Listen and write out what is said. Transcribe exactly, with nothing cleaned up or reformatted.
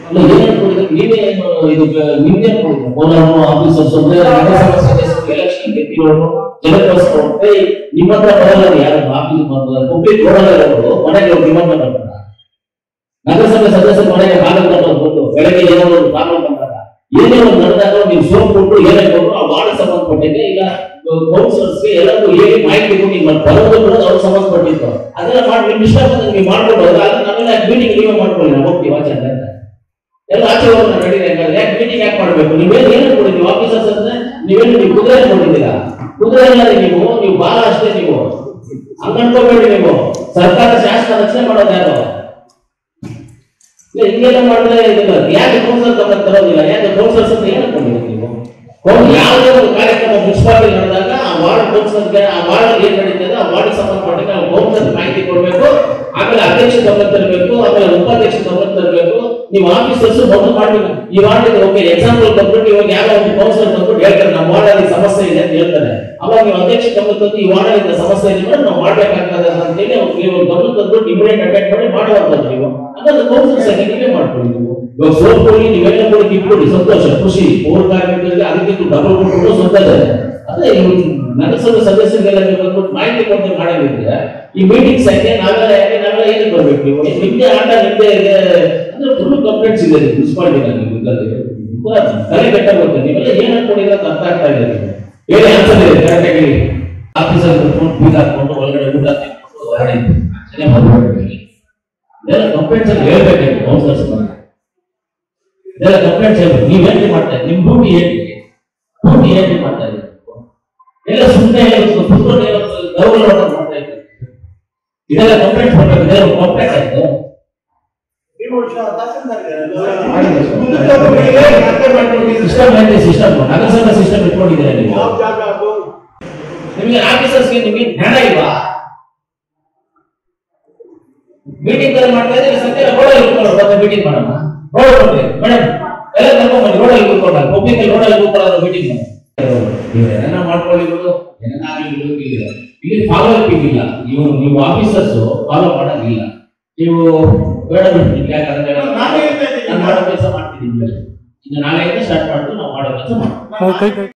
ಅಲ್ಲ ಏನೇನು ಕೊಡಿದ್ರೆ ನೀವೇ ಇದು ನಿಮ್ಗೆ ಕೊಡಿದ್ರೆ ಕೋಲಾರ ಆಫೀಸರ್ಸ್ ಎಲೆಕ್ಷನ್ ಗೆದ್ದಿರೋರು ಜನಪ್ರತಿನಿಧಿಗಳು ನಿಮ್ಮ ಹತ್ರ ಬರಲ್ಲ ಯಾರು ಆಫೀಸ್ ಪಬ್ಲಿಕ್ ರೋಡಲ್ಲಿ ಮನೆಗೆ ಡಿಮಾಂಡ್ ಮಾಡ್ತಾರೆ. ನಗರಸಭೆ ಸದಸ್ಯರ ಮನೆಗೆ ಕಾಗದ ಬಂದು ಬೆಳಗ್ಗೆ ಏನೋ ಒಂದು ಕಾನೂನು ಬಂದಾಗ ಏನೇ ಒಂದು ನಡೆದಾಗ ನೀವು ಸೋಪ್ ಕೊಟ್ಟು ಏನೇ ಕೊಟ್ಟು ಆ ವಾರ್ಡ್ ಸಂಬಂಧಪಟ್ಟಿದೆ ಇಲ್ಲ ಕೌನ್ಸಿಲರ್ಸ್ಗೆ ಎಲ್ಲರಿಗೂ ಹೇಳಿ ಮಾಹಿತಿ ಕೊಟ್ಟು ನೀವು ಬರೋದು ಕೂಡ ಅವ್ರು ಸಂಬಂಧಪಟ್ಟಿತ್ತು ಅದೆಲ್ಲ ಮಾಡಿ ನಿಮ್ ಇಷ್ಟ ಬಂದ್ರೆ ನೀವು ಮಾಡ್ಕೊಬೋದು. ಆದ್ರೆ ನಾವೆಲ್ಲ ಮೀಟಿಂಗ್ ನೀವೇ ಮಾಡ್ಕೊಳ್ಳಿ ನಾವು ಹೋಗ್ತೀವಿ ಆಚೆ ಅಂತ ಎಲ್ಲ ಆಚೆ ಹೋಗೋಣ ನಡೀರಿ ಹಂಗಾದ್ರೆ ಯಾಕೆ ಮೀಟಿಂಗ್ ಯಾಕೆ ಮಾಡ್ಬೇಕು? ನೀವೇನು ಏನು ಕೊಡಿ ನೀವು ಆಫೀಸರ್ಸ್ ಅಂದ್ರೆ ನೀವೇನು ನೀವು ಕುದುರೆ ಕೊಟ್ಟಿದ್ದೀರಾ? ಕುದುರೆ ಅಲ್ಲದೆ ನೀವು ನೀವು ಬಾಲ ಅಷ್ಟೇ ನೀವು ಹಂಗನ್ಕೋಬೇಡಿ. ನೀವು ಸರ್ಕಾರ ಶಾಸನ ರಚನೆ ಮಾಡೋದು ಯಾರು ಹಿಂಗೆಲ್ಲ ಮಾಡಿದ್ರೆ ಇದಲ್ಲ. ಯಾಕೆ ಕೌನ್ಸಿಲರ್ ಗಮನ ತರೋದಿಲ್ಲ? ಯಾಕೆ ಕೌನ್ಸಿಲರ್ಸ್ ಅಂತ ಏನು ಅನ್ಕೊಂಡಿದ್ದೀರಿ ನೀವು? ಯಾವುದೇ ಒಂದು ಕಾರ್ಯಕ್ರಮ ಮುನ್ಸಿಪಾಲಿಟಿ ನಡೆದಾಗ ಆ ವಾರ್ಡ್ ಕೌನ್ಸಿಲರ್ಗೆ ಆ ವಾರ್ಡ್ ಏನ್ ನಡೀತದೆ ಆ ವಾರ್ಡ್ ಸಂಬಂಧಪಟ್ಟ ಕೌನ್ಸಿಲರ್ ಮಾಹಿತಿ ಕೊಡಬೇಕು. ಆಮೇಲೆ ಅಧ್ಯಕ್ಷ ಗಮನ ತರಬೇಕು, ಆಮೇಲೆ ಉಪಾಧ್ಯಕ್ಷ ಗಮನ ತರಬೇಕು. ನೀವು ಆಫೀಸರ್ಸ್ ಮೊದಲು ಮಾಡ್ಬೇಕು. ಈ ವಾರ್ಡ್ ಓಕೆ ಎಕ್ಸಾಂಪಲ್ ಬಂದ್ಬಿಟ್ಟು ಇವಾಗ ಯಾವ ಒಂದು ಕೌನ್ಸಿಲರ್ ಬಂದ್ಬಿಟ್ಟು ಹೇಳ್ತಾರೆ ನಮ್ಮ ವಾರ್ಡ್ ಅಲ್ಲಿ ಸಮಸ್ಯೆ ಇದೆ ಅಂತ ಹೇಳ್ತಾರೆ. ಅವಾಗ ನೀವು ಅಧ್ಯಕ್ಷ ಗಮನ ತಂದು ಈ ವಾರ್ಡ್ ಅಲ್ಲಿ ಸಮಸ್ಯೆ ಇದೆ ನಾವು ಮಾಡ್ಬೇಕಾಗ್ತದೆ ಅಂತ ಹೇಳಿ ನೀವು ಗಮನ ತಂದ್ಬಿಟ್ಟು ಇಮಿಡಿಯೇಟ್ ಅಟೆಂಡ್ ಮಾಡಿ ಮಾಡುವಂತದ್ದು ನೀವು ಹಾಗಾದ್ರೆ ಕೌನ್ಸಿಲರ್ಸ್ ಆಗಿ ನೀವೇ ಮಾಡ್ಕೊಳ್ಳಿ. ನೀವು ಇವಾಗ ಸೋಪ್ ಕೊಡಿ ನೀವೆಲ್ಲ ಕೊಡಿ ಕಿಟ್ಕೊಡಿ ಸಂತೋಷ ಖುಷಿ ಪೌರ ಕಾರ್ಮಿಕರಿಗೆ ಅದಕ್ಕಿಂತ ಡಬಲ್ ಕೊಟ್ಟು ಸಂತೋಷ. ಅದೇ ನಗರಸಭೆ ಸದಸ್ಯರಿಗೆಲ್ಲ ನೀವು ಬಂದ್ಬಿಟ್ಟು ಮಾಹಿತಿ ಕೊಟ್ಟು ಮಾಡಂಗಿದ್ರೆ ಈ ಮೀಟಿಂಗ್ ಸಂಖ್ಯೆ ನಾವೆಲ್ಲ ಯಾಕೆ ನಾವೆಲ್ಲ ಏನಕ್ಕೆ ಬರ್ಬೇಕು? ನೀವು ನಿಮ್ದೇ ಆಟ ನಿಮ್ದೇ ಇದೆ ಅಂದ್ರೆ ಫುಲ್ ಕಂಪ್ಲೇಂಟ್ಸ್ ಇದೆ ಮುನ್ಸಿಪಾಲಿಟಿ ತಲೆ ಕೆಟ್ಟ ಬರುತ್ತೆ. ನೀವೆಲ್ಲ ಏನ್ ಅನ್ಕೊಂಡಿದ್ರೆ ಅರ್ಥ ಆಗ್ತಾ ಇದೆ. ನೀವು ಹೇಳಿ ಆನ್ಸರ್ ಇದೆ ಕರೆಕ್ಟಾಗಿ ಆಫೀಸರ್ ಕುತ್ಕೊಂಡು ಬೀಗ ಹಾಕೊಂಡು ಒಳಗಡೆ ಊಟ ತಿನ್ಕೊಂಡು ಹೊರಗಡೆ ಚೆನ್ನಾಗಿ ಮಾಡ್ಬೇಕು. ಇದೆಲ್ಲ ಕಂಪ್ಲೇಂಟ್ಸ್ ಅಲ್ಲಿ ಹೇಳ್ಬೇಕು ಕೌನ್ಸಿಲರ್ಸ್ ಇದೆಲ್ಲ ಕಂಪ್ಲೇಂಟ್ಸ್ ಹೇಳ್ಬೇಕು. ನೀವ್ ಏನ್ರಿ ಮಾಡ್ತಾ ಇದ್ದೀರಿ? ನಿಮ್ ಡ್ಯೂಟಿ ಏನ್ರಿ ಡ್ಯೂಟಿ ಏನ್ರಿ ಮಾಡ್ತಾ ಇದ್ದೀರಿ? ಎಲ್ಲ ಸುಮ್ಮನೆ ಕುತ್ಕೊಂಡು ಗೌರವ ಮಾಡ್ತಾ ಇದ್ದೀರಿ. ಇದೆಲ್ಲ ಕಂಪ್ಲೇಂಟ್ ಮಾಡ್ಬೇಕು. ಇದೆಲ್ಲ ಕಂಪ್ಲೇಂಟ್ ಆಯ್ತು ಸಿಸ್ಟಮ್ ಐತೆ ಸಿಸ್ಟಮ್ ನಗರಸಭಾ ಸಿಸ್ಟಮ್ ಇಟ್ಕೊಂಡಿದ್ದೀರಾ ನೀವು? ನಿಮಗೆ ಆಫೀಸರ್ಸ್ಗೆ ನಿಮಗೆ ಜ್ಞಾನ ಇಲ್ವಾ? ಮೀಟಿಂಗ್ ತರ ಮಾಡ್ತಾ ಇದ್ರೆ ಸತ್ಯ ರೋಡಲ್ಲಿ ಕೂತ್ಕೊಳ್ಳೋದು ಮೀಟಿಂಗ್ ಮಾಡೋಣ. ರೋಡ್ ಕೊಡ್ತೀವಿ ಮೇಡಮ್ ಎಲ್ಲ ಕರ್ಕೊಂಡ್ಬನ್ನಿ ರೋಡಲ್ಲಿ ಕೂತ್ಕೊಂಡ ಪಬ್ಲಿಕ್ ಅಲ್ಲಿ ರೋಡಲ್ಲಿ ಕೂತ್ಕೊಳ್ಳೋದು ಮೀಟಿಂಗ್ ಏನ ಮಾಡ್ಕೊಳ್ಳಿರೋದು ಏನಾಗಲಿಲ್ಲ. ಇಲ್ಲಿ ಫಾಲೋ ಅಪ್ ಇಲ್ಲ. ನೀವು ನೀವು ಆಫೀಸರ್ಸ್ ಫಾಲೋ ಮಾಡೋದಿಲ್ಲ. ನೀವು ಬೇಡ ಬಿಡ್ತೀನಿ ಯಾಕಂದ್ರೆ ನಾನು ಮಾಡೋ ಕೆಲಸ ಮಾಡ್ತಿದ್ದೀನಿ. ಇನ್ನು ನಾಳೆಯಿಂದ ಸ್ಟಾರ್ಟ್ ಮಾಡ್ತು ನಾವು ಮಾಡೋ ಕೆಲಸ ಮಾಡ್ತೀವಿ.